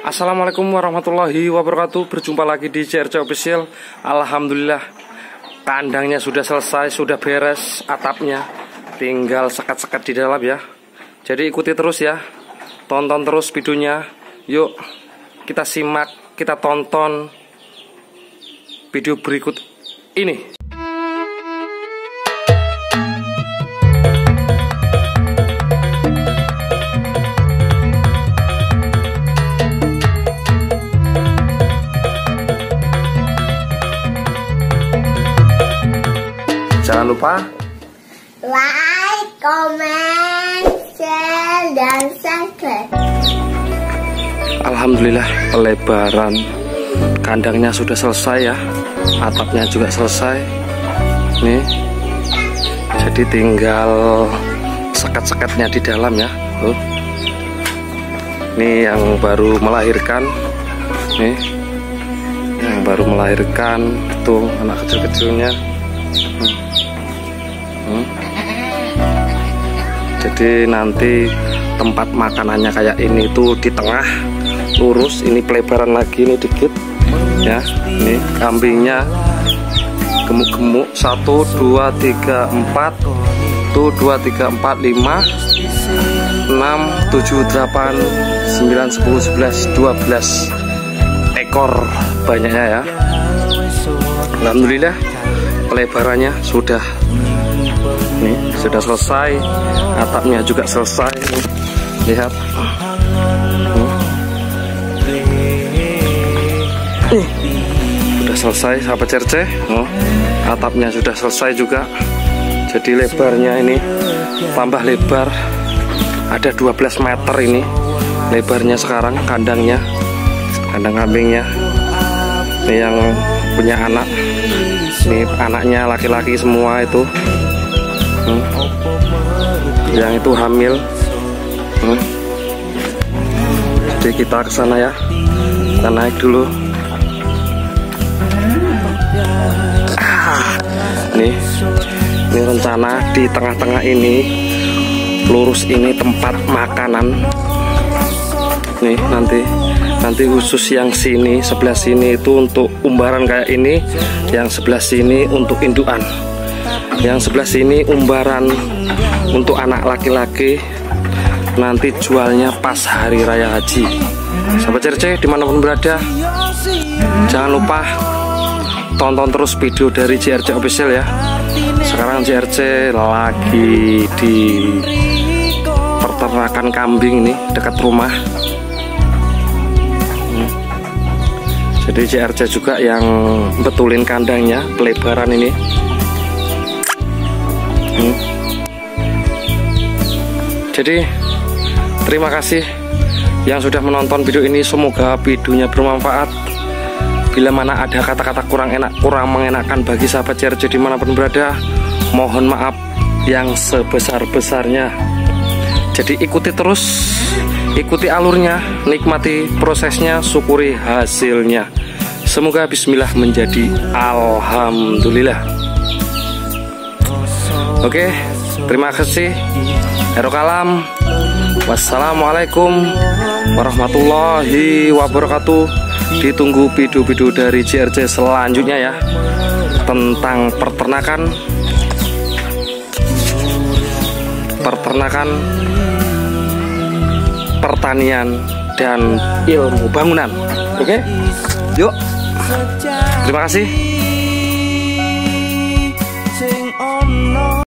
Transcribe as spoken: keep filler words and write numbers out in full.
Assalamualaikum warahmatullahi wabarakatuh. Berjumpa lagi di C R C Official. Alhamdulillah, kandangnya sudah selesai, sudah beres atapnya, tinggal sekat-sekat di dalam ya. Jadi ikuti terus ya, tonton terus videonya. Yuk kita simak, kita tonton video berikut ini. Jangan lupa like, comment, share, dan subscribe. Alhamdulillah, pelebaran kandangnya sudah selesai ya, atapnya juga selesai nih. Jadi tinggal sekat-sekatnya di dalam ya. Tuh. Ini yang baru melahirkan nih, yang baru melahirkan tuh anak kecil-kecilnya. Hmm. Jadi nanti tempat makanannya kayak ini tuh di tengah lurus, ini pelebaran lagi ini dikit ya. Ini kambingnya gemuk-gemuk, satu dua tiga empat tuh, dua tiga empat lima enam tujuh delapan sembilan sepuluh sebelas dua belas ekor banyaknya ya. Alhamdulillah, pelebarannya sudah nih, sudah selesai, atapnya juga selesai. Lihat, nih, sudah selesai sahabat C R C. Oh, atapnya sudah selesai juga. Jadi lebarnya ini tambah lebar, ada dua belas meter ini lebarnya sekarang kandangnya, kandang kambingnya. Ini yang punya anak, ini anaknya laki-laki semua itu. Hmm. Yang itu hamil. Hmm. Jadi kita ke sana ya. Kita naik dulu. Ah, nih, ini rencana di tengah-tengah ini, lurus ini tempat makanan. Nih nanti, nanti khusus yang sini, sebelah sini itu untuk umbaran kayak ini, yang sebelah sini untuk indukan. Yang sebelah sini umbaran untuk anak laki-laki, nanti jualnya pas hari raya haji. Sahabat C R C dimanapun berada, jangan lupa tonton terus video dari C R C Official ya. Sekarang C R C lagi di peternakan kambing ini dekat rumah. hmm. Jadi C R C juga yang betulin kandangnya, pelebaran ini. Hmm. Jadi terima kasih yang sudah menonton video ini. Semoga videonya bermanfaat. Bila mana ada kata-kata kurang enak, kurang mengenakan bagi sahabat C R C dimanapun berada, mohon maaf yang sebesar-besarnya. Jadi ikuti terus, ikuti alurnya, nikmati prosesnya, syukuri hasilnya. Semoga bismillah menjadi alhamdulillah. Oke, terima kasih. Erokalam. Wassalamualaikum warahmatullahi wabarakatuh. Ditunggu video-video dari C R C selanjutnya ya, tentang peternakan, peternakan, pertanian, dan ilmu bangunan. Oke, yuk. Terima kasih.